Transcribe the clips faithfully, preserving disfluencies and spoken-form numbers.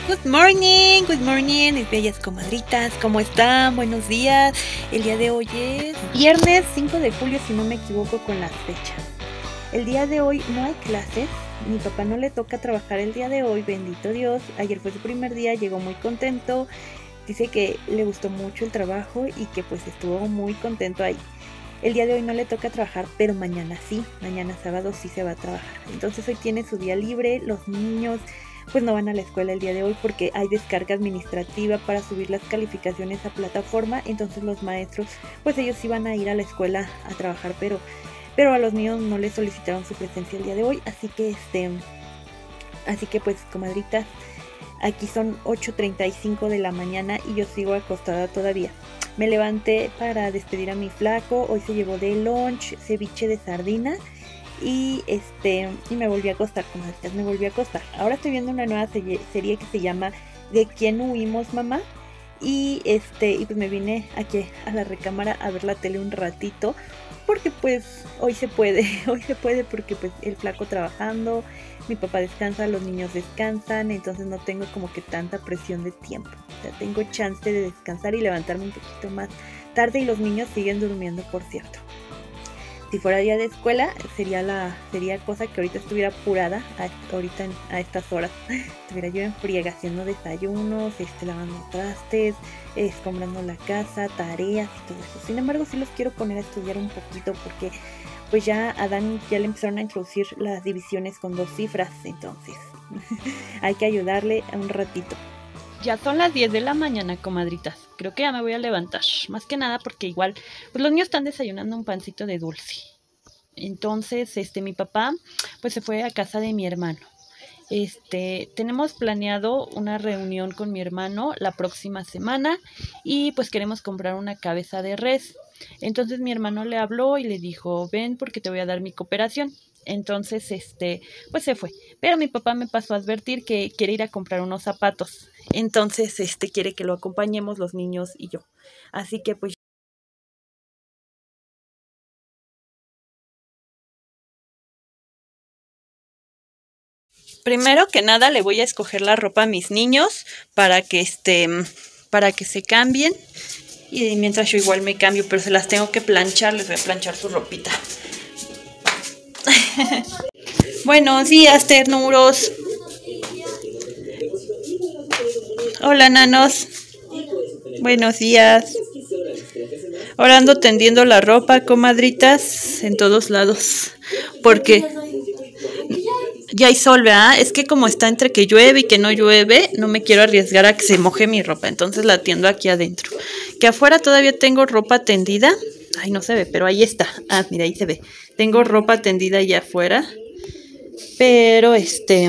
Good morning, good morning, mis bellas comadritas, ¿cómo están? Buenos días. El día de hoy es viernes cinco de julio, si no me equivoco con las fechas. El día de hoy no hay clases, mi papá no le toca trabajar el día de hoy, bendito Dios. Ayer fue su primer día, llegó muy contento, dice que le gustó mucho el trabajo y que pues estuvo muy contento ahí. El día de hoy no le toca trabajar, pero mañana sí, mañana sábado sí se va a trabajar. Entonces hoy tiene su día libre, los niños pues no van a la escuela el día de hoy porque hay descarga administrativa para subir las calificaciones a plataforma. Entonces los maestros pues ellos sí van a ir a la escuela a trabajar, pero, pero a los niños no les solicitaron su presencia el día de hoy. Así que este, así que pues comadritas, aquí son ocho treinta y cinco de la mañana y yo sigo acostada todavía. Me levanté para despedir a mi flaco, hoy se llevó de lunch ceviche de sardina y este y me volví a acostar, comadritas, me volví a acostar. Ahora estoy viendo una nueva serie, serie que se llama ¿De quién huimos, mamá? Y este y pues me vine aquí a la recámara a ver la tele un ratito porque pues hoy se puede, hoy se puede porque pues el flaco trabajando, mi papá descansa, los niños descansan, entonces no tengo como que tanta presión de tiempo. O sea, tengo chance de descansar y levantarme un poquito más tarde y los niños siguen durmiendo, por cierto. Si fuera día de escuela, sería la sería cosa que ahorita estuviera apurada, a, ahorita en, a estas horas. Estuviera yo en friega haciendo desayunos, este, lavando trastes, escombrando la casa, tareas y todo eso. Sin embargo, sí los quiero poner a estudiar un poquito porque pues ya a Dani ya le empezaron a introducir las divisiones con dos cifras, entonces hay que ayudarle un ratito. Ya son las diez de la mañana, comadritas. Creo que ya me voy a levantar. Más que nada porque igual pues los niños están desayunando un pancito de dulce. Entonces, este, mi papá pues se fue a casa de mi hermano. Este, tenemos planeado una reunión con mi hermano la próxima semana y pues queremos comprar una cabeza de res. Entonces mi hermano le habló y le dijo, ven porque te voy a dar mi cooperación. Entonces, este, pues se fue. Pero mi papá me pasó a advertir que quiere ir a comprar unos zapatos. Entonces, este, quiere que lo acompañemos los niños y yo. Así que pues primero que nada le voy a escoger la ropa a mis niños para que este, para que se cambien. Y mientras yo igual me cambio, pero se las tengo que planchar, les voy a planchar su ropita. Buenos días, ternuros. Hola, nanos. Buenos días. Ahora ando tendiendo la ropa, comadritas, en todos lados. Porque ya hay sol, ¿verdad? Es que como está entre que llueve y que no llueve, no me quiero arriesgar a que se moje mi ropa. Entonces la tiendo aquí adentro. Que afuera todavía tengo ropa tendida. Ay, no se ve, pero ahí está. Ah, mira, ahí se ve. Tengo ropa tendida allá afuera. Pero este...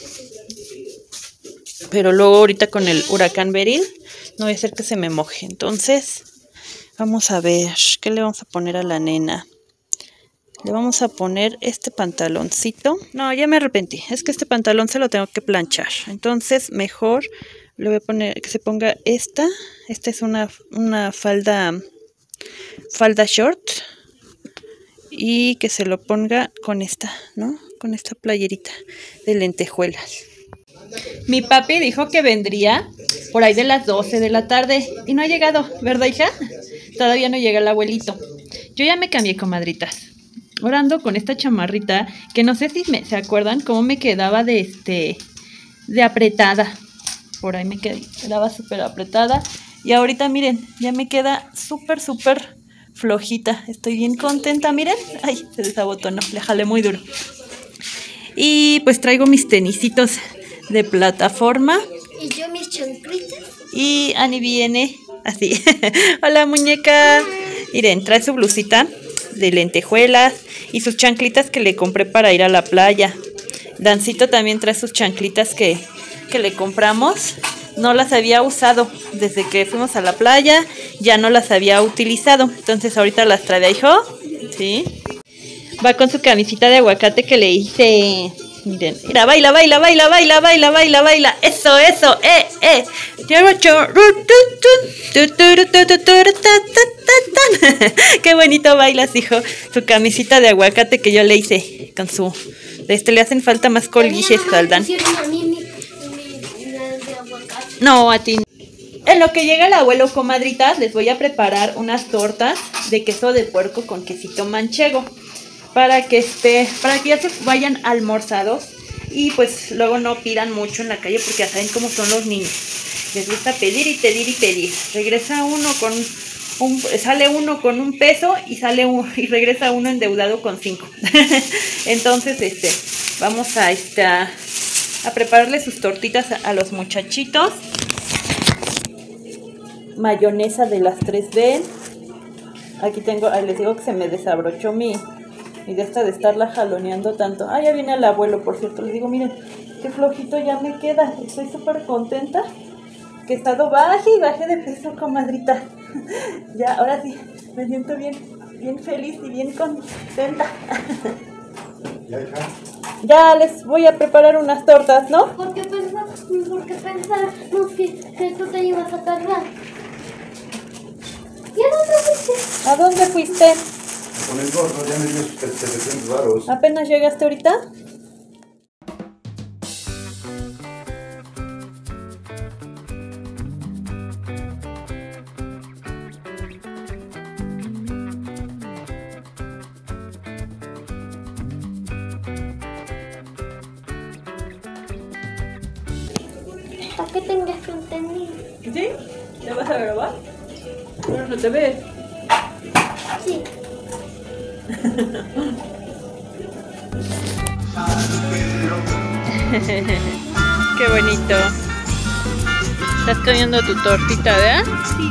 Pero luego ahorita con el huracán Beryl no voy a hacer que se me moje. Entonces, vamos a ver. ¿Qué le vamos a poner a la nena? Le vamos a poner este pantaloncito. No, ya me arrepentí. Es que este pantalón se lo tengo que planchar. Entonces, mejor le voy a poner que se ponga esta. Esta es una, una falda, falda short. Y que se lo ponga con esta, ¿no? Con esta playerita de lentejuelas. Mi papi dijo que vendría por ahí de las doce de la tarde y no ha llegado, ¿verdad, hija? Todavía no llega el abuelito. Yo ya me cambié, comadritas. Ahora ando con esta chamarrita que no sé si me, se acuerdan cómo me quedaba de este de apretada. Por ahí me quedaba súper apretada y ahorita miren, ya me queda súper súper flojita. Estoy bien contenta, miren. Ay, se desabotonó, le jalé muy duro. Y pues traigo mis tenisitos de plataforma. Y yo mis chanclitas. Y Ani viene así. Hola, muñeca. Miren, trae su blusita de lentejuelas y sus chanclitas que le compré para ir a la playa. Dancito también trae sus chanclitas que, que le compramos. No las había usado desde que fuimos a la playa. Ya no las había utilizado. Entonces ahorita las trae de hijo. Sí. Va con su camisita de aguacate que le hice. Miren, mira, baila, baila, baila, baila, baila, baila, baila. Eso, eso, eh, eh. Qué bonito bailas, hijo. Su camisita de aguacate que yo le hice con su... Este le hacen falta más colguijes, Saldán. No, a ti. En lo que llega el abuelo, comadritas, les voy a preparar unas tortas de queso de puerco con quesito manchego. Para que este, para que ya se vayan almorzados. Y pues luego no pidan mucho en la calle porque ya saben cómo son los niños. Les gusta pedir y pedir y pedir. Regresa uno con un, sale uno con un peso y sale un, y regresa uno endeudado con cinco. Entonces, este, vamos a este, a, a prepararle sus tortitas a, a los muchachitos. Mayonesa de las tres B. Aquí tengo, ahí les digo que se me desabrochó mi, mi de esta de estarla jaloneando tanto. Ah, ya viene el abuelo, por cierto. Les digo, miren, qué flojito ya me queda. Estoy súper contenta. Que he estado baje y baje de peso, comadrita. Ya, ahora sí, me siento bien, bien feliz y bien contenta. Ya, hija. Ya les voy a preparar unas tortas, ¿no? ¿Por qué pensamos, porque pensamos que, que tú te ibas a tardar? ¿Y a dónde fuiste? ¿A dónde fuiste? Con el gorro ya me dio sus setecientos varos. ¿Apenas llegaste ahorita? ¿Para qué tengas que entender? ¿Sí? ¿Te vas a grabar? Pero no te ves. Sí. Qué bonito. Estás comiendo tu tortita, ¿verdad? Sí.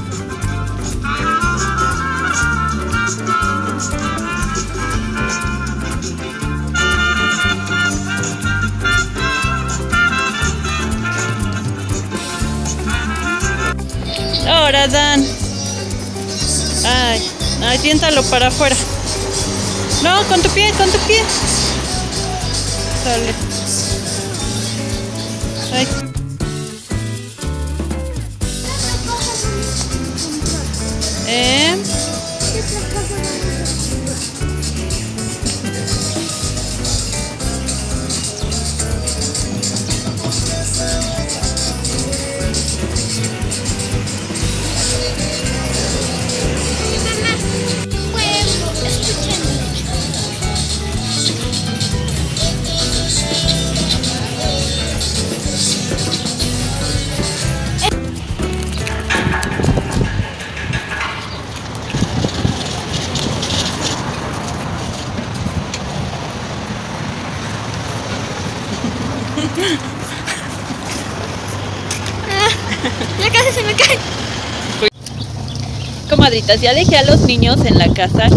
Ahora, Dan. Ay, ay, tiéntalo para afuera. No, con tu pie, con tu pie. Sale. Ay. ¿Eh? Ya casi se me cae. Comadritas, ya dejé a los niños en la casa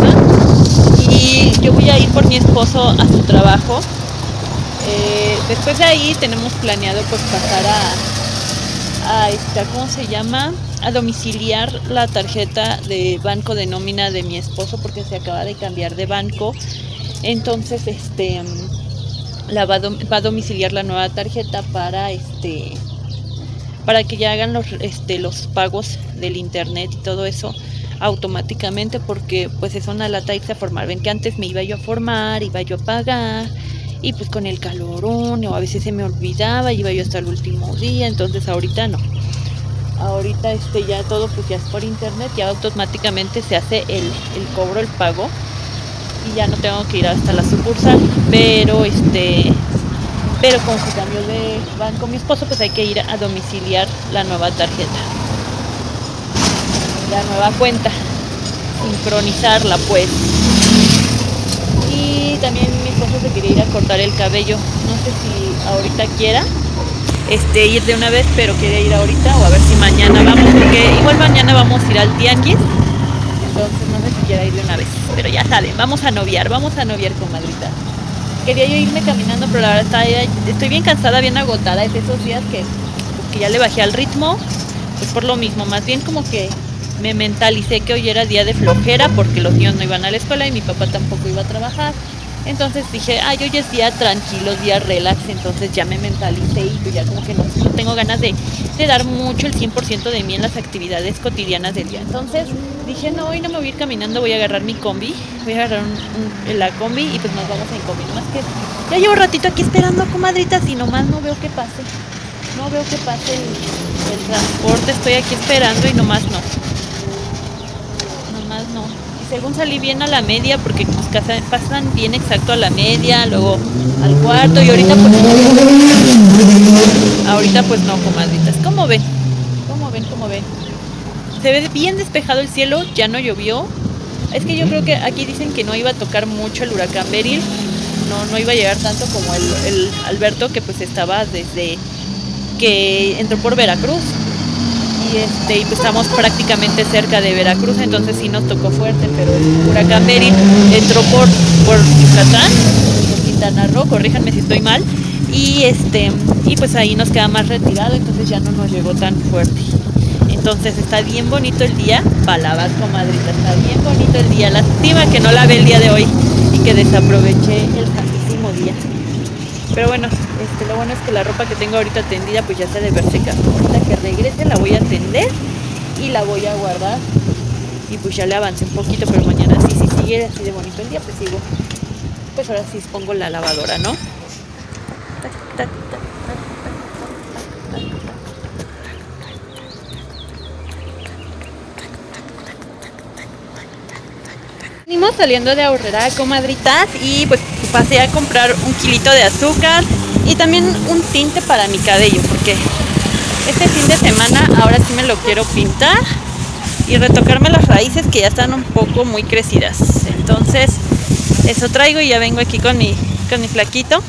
y yo voy a ir por mi esposo a su trabajo. Eh, después de ahí tenemos planeado pues pasar a, a esta, ¿cómo se llama? A domiciliar la tarjeta de banco de nómina de mi esposo porque se acaba de cambiar de banco. Entonces, este, la va a, dom va a domiciliar la nueva tarjeta para este. para que ya hagan los, este, los pagos del internet y todo eso automáticamente, porque pues es una lata irse a formar. Ven que antes me iba yo a formar, iba yo a pagar, y pues con el calorón, o a veces se me olvidaba, iba yo hasta el último día. Entonces ahorita no, ahorita este ya todo pues ya es por internet, ya automáticamente se hace el, el cobro, el pago, y ya no tengo que ir hasta la sucursal. Pero este Pero como se cambió de banco mi esposo, pues hay que ir a domiciliar la nueva tarjeta, la nueva cuenta, sincronizarla pues. Y también mi esposo se quería ir a cortar el cabello. No sé si ahorita quiera este, ir de una vez, pero quería ir ahorita o a ver si mañana vamos, porque igual mañana vamos a ir al tianguis. Entonces no sé si quiera ir de una vez, pero ya saben, vamos a noviar, vamos a noviar, comadrita. Quería yo irme caminando, pero la verdad está, estoy bien cansada, bien agotada. Es de esos días que, pues, que ya le bajé al ritmo, pues por lo mismo. Más bien como que me mentalicé que hoy era día de flojera porque los niños no iban a la escuela y mi papá tampoco iba a trabajar. Entonces dije, ay, hoy es día tranquilo, día relax. Entonces ya me mentalicé y pues ya como que no, no tengo ganas de, de dar mucho el cien por ciento de mí en las actividades cotidianas del día. Entonces dije, no, hoy no me voy a ir caminando, voy a agarrar mi combi, voy a agarrar un, un, la combi y pues nos vamos en combi. Nomás que ya llevo un ratito aquí esperando, comadritas, y nomás no veo que pase. no veo que pase el, el transporte. Estoy aquí esperando y nomás no. Nomás no. Y según salí bien a la media, porque pues pasan bien exacto a la media, luego al cuarto, y ahorita pues ahorita pues no, comadritas. ¿Cómo ven? ¿Cómo ven? ¿Cómo ven? Se ve bien despejado el cielo, ya no llovió. Es que yo creo que aquí dicen que no iba a tocar mucho el huracán Beryl. No, no iba a llegar tanto como el, el Alberto, que pues estaba desde que entró por Veracruz. Y este, y pues estamos prácticamente cerca de Veracruz, entonces sí nos tocó fuerte, pero el huracán Beryl entró por, por Yucatán, por Quintana Roo, corríjanme si estoy mal, y este, y pues ahí nos queda más retirado, entonces ya no nos llegó tan fuerte. Entonces está bien bonito el día, palabras comadrita, está bien bonito el día. Lástima que no la ve el día de hoy y que desaproveché el santísimo día. Pero bueno, este, lo bueno es que la ropa que tengo ahorita tendida pues ya se ha de ver seca. Ahorita que regrese la voy a tender y la voy a guardar. Y pues ya le avancé un poquito, pero mañana sí, si sigue así de bonito el día, pues sigo. Pues ahora sí pongo la lavadora, ¿no? Tac, tac, tac. Venimos saliendo de Aurrera, comadritas, y pues pasé a comprar un kilito de azúcar y también un tinte para mi cabello, porque este fin de semana ahora sí me lo quiero pintar y retocarme las raíces que ya están un poco muy crecidas. Entonces eso traigo y ya vengo aquí con mi, con mi flaquito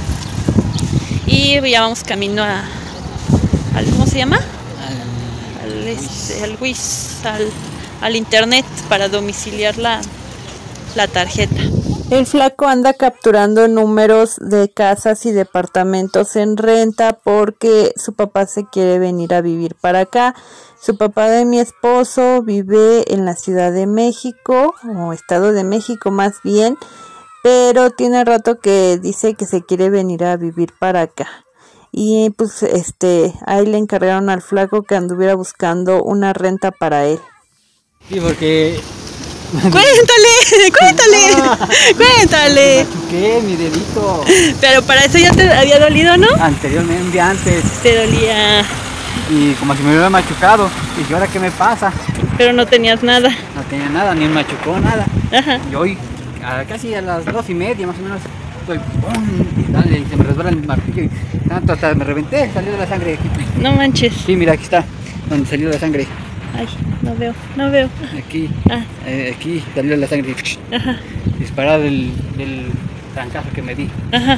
y ya vamos camino a, al, ¿cómo se llama? Al, este, al Wish, al, al internet para domiciliar la la tarjeta. El flaco anda capturando números de casas y departamentos en renta porque su papá se quiere venir a vivir para acá. Su papá de mi esposo vive en la Ciudad de México, o Estado de México más bien, pero tiene rato que dice que se quiere venir a vivir para acá. Y pues este, ahí le encargaron al flaco que anduviera buscando una renta para él. Sí, porque... Cuéntale, cuéntale, ah, cuéntale. Me machuqué mi dedito. Pero para eso ya te había dolido, ¿no? Anteriormente, un día antes. Te dolía. Y como si me hubiera machucado. Y yo, ¿ahora qué me pasa? Pero no tenías nada. No tenía nada, ni me machucó nada. Ajá. Y hoy, a casi a las dos y media más o menos, estoy ¡pum! Y, dale, y se me resbala el martillo. Y tanto hasta me reventé, salió la sangre. No manches. Sí, mira, aquí está, donde salió la sangre. Ay, no veo, no veo. Aquí, ah. eh, aquí salió la sangre. Ajá. Disparada del, del trancazo que me di. Ajá.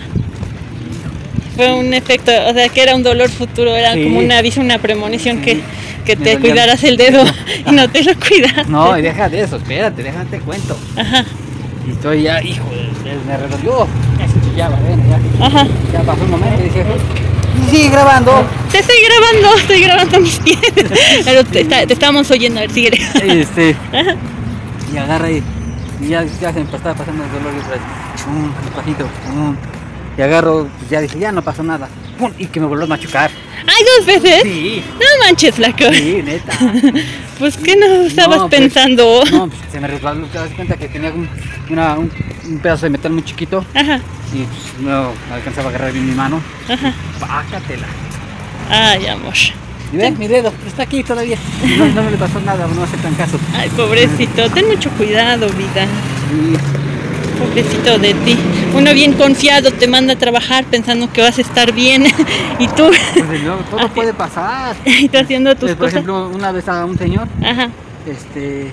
Fue un efecto, o sea, que era un dolor futuro, era sí. como un aviso, una premonición, sí. que, que te dolía. Cuidaras el dedo y no te lo cuidaste. No, y deja de eso, espérate, déjate cuento. Ajá. Y estoy ya, hijo, me redolió. Ya, bueno, ya. Ajá. Ya pasó un momento y dije, sigue grabando. Te estoy grabando, estoy grabando mis pies. Pero te, está, te estábamos oyendo, a ver, sigue. Este. Ajá. Y agarra y, y ya, ya se me estaba pasando el dolor y otra vez. Chum, despacito, chum. Y agarro, pues ya dije, ya no pasó nada. ¡Pum! Y que me volvió a machucar. ¿Ay, dos veces? Sí. No manches, flaco. Sí, neta. Pues, ¿qué no estabas no, pues, pensando? No, pues se me resbaló, te das cuenta que tenía un, una, un, un pedazo de metal muy chiquito. Ajá. Y pues no alcanzaba a agarrar bien mi mano. Ajá. Pácatela. Ay, amor. ¿Y ven? Mi dedo está aquí todavía. No, no me le pasó nada, no hace tan caso. Ay, pobrecito, ten mucho cuidado, vida. Sí. Pobrecito de ti. Uno bien confiado te manda a trabajar pensando que vas a estar bien. Y tú... Pues no, todo puede pasar. Y tú haciendo tus Por cosas. ejemplo, una vez a un señor, Ajá. este,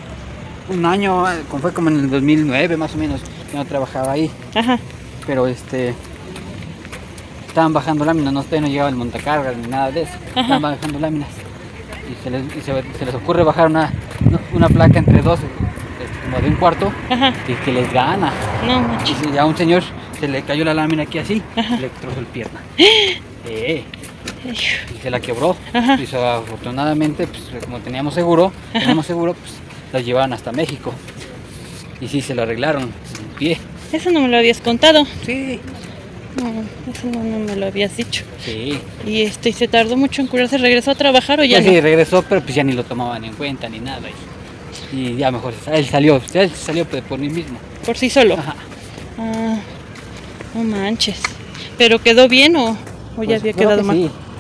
un año, fue como en el dos mil nueve más o menos, yo no trabajaba ahí. Ajá. Pero este, estaban bajando láminas, no, no llegaba el montacargas ni nada de eso. Ajá. Estaban bajando láminas. Y se les, y se, se les ocurre bajar una, una placa entre dos, como de un cuarto. Ajá. Y que les gana. No manches. Y ya a un señor se le cayó la lámina aquí así, Ajá. le trozó el pierna. Eh, y se la quebró. Ajá. Y so, afortunadamente, pues, como teníamos seguro, Ajá. teníamos seguro, pues la llevaban hasta México. Y sí, se lo arreglaron en pie. Eso no me lo habías contado. Sí. No, eso no, no me lo habías dicho. Sí. Y este, se tardó mucho en curarse, ¿regresó a trabajar o ya pues no? Sí, regresó, pero pues ya ni lo tomaban en cuenta ni nada. Y, y ya mejor, él salió, él salió por mí mismo. ¿Por sí solo? Ajá. Ah, no manches. ¿Pero quedó bien o, o pues ya había quedado mal? Sí.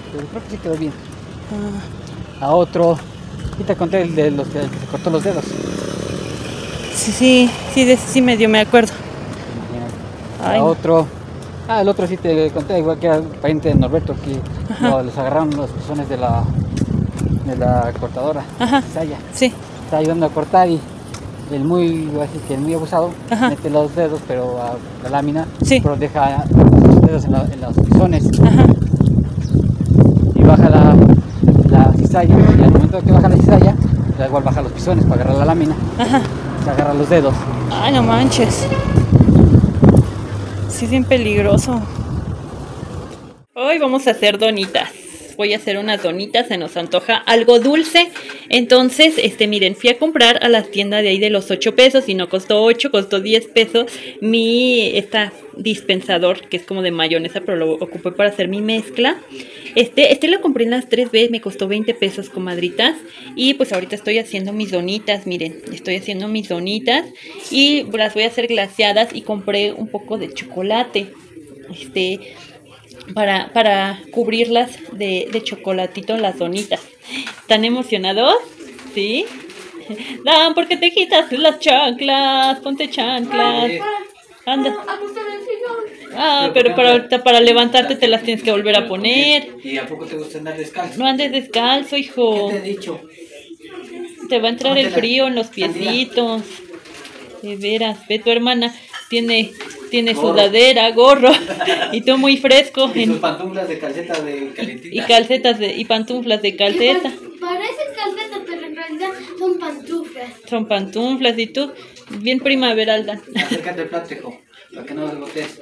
pero creo que sí quedó bien. Ah. A otro, y te conté el de los que, el que se cortó los dedos. Sí, sí, sí, de ese sí medio me acuerdo. A otro, ah, el otro sí te conté, igual que era pariente de Norberto, que lo, les agarraron los pisones de la, de la cortadora. Ajá. Saya. Sí. Está ayudando a cortar y el muy, así que el muy abusado, ajá, mete los dedos, pero a la lámina, sí, pero deja los dedos en, la, en los pisones. Ajá. Y baja la, la cizalla, y al momento que baja la cizalla, igual baja los pisones para agarrar la lámina. Ajá. Se agarra los dedos. Ay, no manches. Sí, es bien peligroso. Hoy vamos a hacer donitas. Voy a hacer unas donitas, se nos antoja algo dulce. Entonces, este, miren, fui a comprar a la tienda de ahí de los ocho pesos y no costó ocho, costó diez pesos mi, esta dispensador, que es como de mayonesa, pero lo ocupé para hacer mi mezcla. Este, este lo compré en las tres B, me costó veinte pesos, comadritas. Y pues ahorita estoy haciendo mis donitas, miren, estoy haciendo mis donitas y las voy a hacer glaseadas y compré un poco de chocolate. Este... Para, para cubrirlas de, de chocolatito las donitas. ¿Están emocionados? ¿Sí? Dan, ¿por qué te quitas las chanclas? Ponte chanclas. Anda. Ah, pero para, para levantarte te las tienes que volver a poner. ¿Y a poco te gusta andar descalzo? No andes descalzo, hijo. ¿Qué te he dicho? Te va a entrar el frío en los piecitos. De veras, ve, tu hermana tiene... Tiene gorro, sudadera, gorro, y tú muy fresco. Y sus pantuflas de calceta de calentita. Y calcetas de, y pantuflas de calceta. Parecen calcetas, pero en realidad son pantuflas. Son pantuflas, y tú, bien primaveral, Dan. Acércate al plato, hijo, para que no desbotes.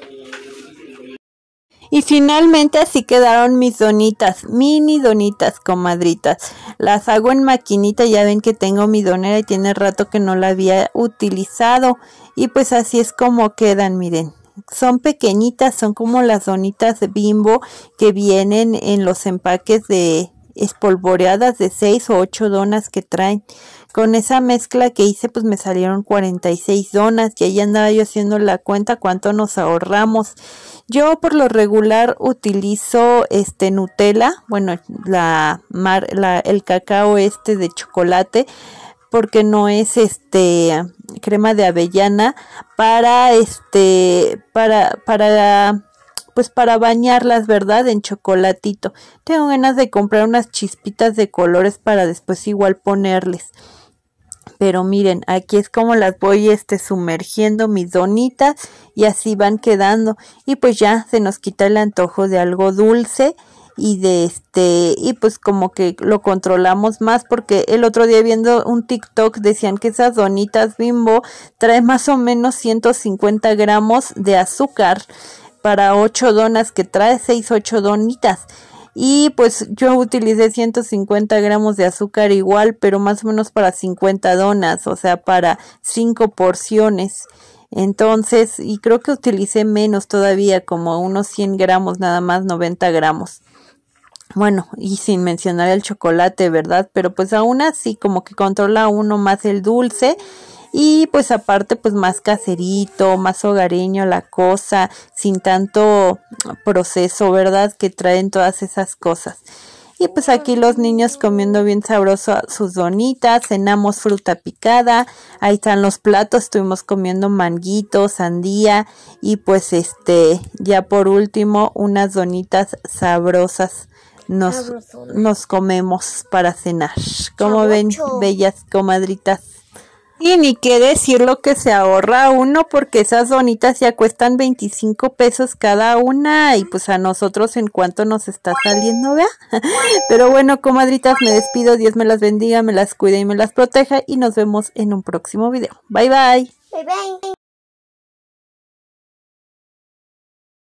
Y finalmente así quedaron mis donitas, mini donitas, comadritas. Las hago en maquinita, ya ven que tengo mi donera y tiene rato que no la había utilizado. Y pues así es como quedan, miren. Son pequeñitas, son como las donitas de Bimbo que vienen en los empaques de espolvoreadas de seis o ocho donas que traen. Con esa mezcla que hice pues me salieron cuarenta y seis donas y ahí andaba yo haciendo la cuenta cuánto nos ahorramos. Yo por lo regular utilizo este Nutella, bueno, la, mar, la el cacao este de chocolate, porque no es este crema de avellana para este para para pues para bañarlas, ¿verdad? En chocolatito. Tengo ganas de comprar unas chispitas de colores para después igual ponerles. Pero miren, aquí es como las voy este sumergiendo mis donitas y así van quedando. Y pues ya se nos quita el antojo de algo dulce y de este y pues como que lo controlamos más, porque el otro día viendo un TikTok decían que esas donitas Bimbo traen más o menos ciento cincuenta gramos de azúcar para ocho donas que trae, seis, ocho donitas. Y pues yo utilicé ciento cincuenta gramos de azúcar igual, pero más o menos para cincuenta donas, o sea, para cinco porciones. Entonces, y creo que utilicé menos todavía, como unos cien gramos nada más, noventa gramos. Bueno, y sin mencionar el chocolate, ¿verdad? Pero pues aún así como que controla uno más el dulce. Y pues aparte pues más caserito, más hogareño la cosa, sin tanto proceso, ¿verdad? Que traen todas esas cosas. Y pues aquí los niños comiendo bien sabroso sus donitas, cenamos fruta picada, ahí están los platos, estuvimos comiendo manguito, sandía y pues este, ya por último unas donitas sabrosas nos, nos comemos para cenar. ¿Cómo ven, bellas comadritas? Y ni qué decir lo que se ahorra uno, porque esas donitas ya cuestan veinticinco pesos cada una y pues a nosotros en cuánto nos está saliendo, ¿vea? Pero bueno, comadritas, me despido, Dios me las bendiga, me las cuide y me las proteja y nos vemos en un próximo video. Bye bye. Bye bye.